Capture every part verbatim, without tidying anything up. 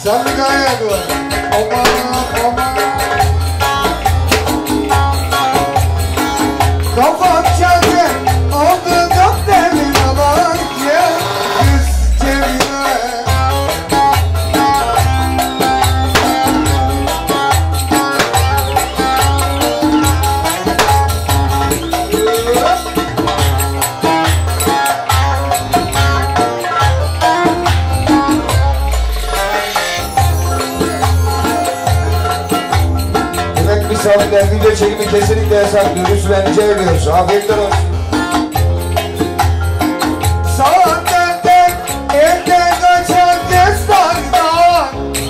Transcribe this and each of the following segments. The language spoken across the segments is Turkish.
Sen bir daha yakla. Aman aman. Kafam çaldı, oldu çok demin aman ya. Kız Cemile. Misafirler video çekimi kesinlikle yasaklıyoruz. Bence ölüyoruz. Afiyetler olsun. Saatten evden kaçan kızlardan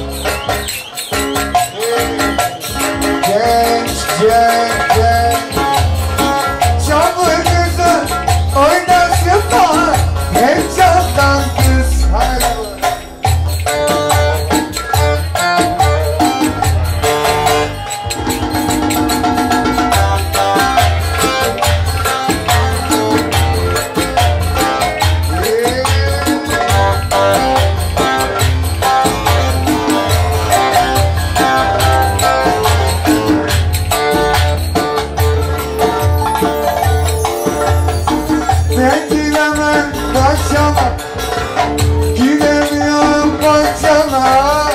genç genç genç çamur kızı oynasınlar. Hem candan kız hala. Ben gidemem kaçana, gidemiyorum kaçana.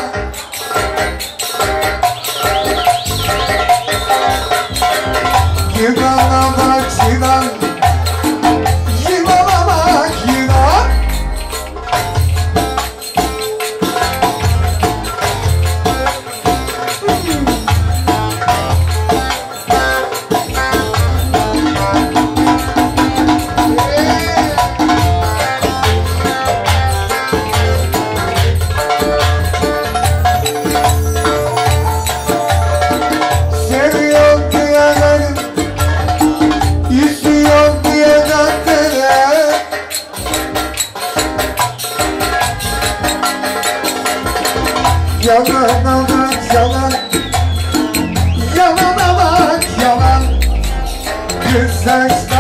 Yıkana bak yılan, yılana bak yılan. Seviyorum diye benim, istiyorum diye döndüre. Yalan bak yalan, yalana bak yalan. Kız sen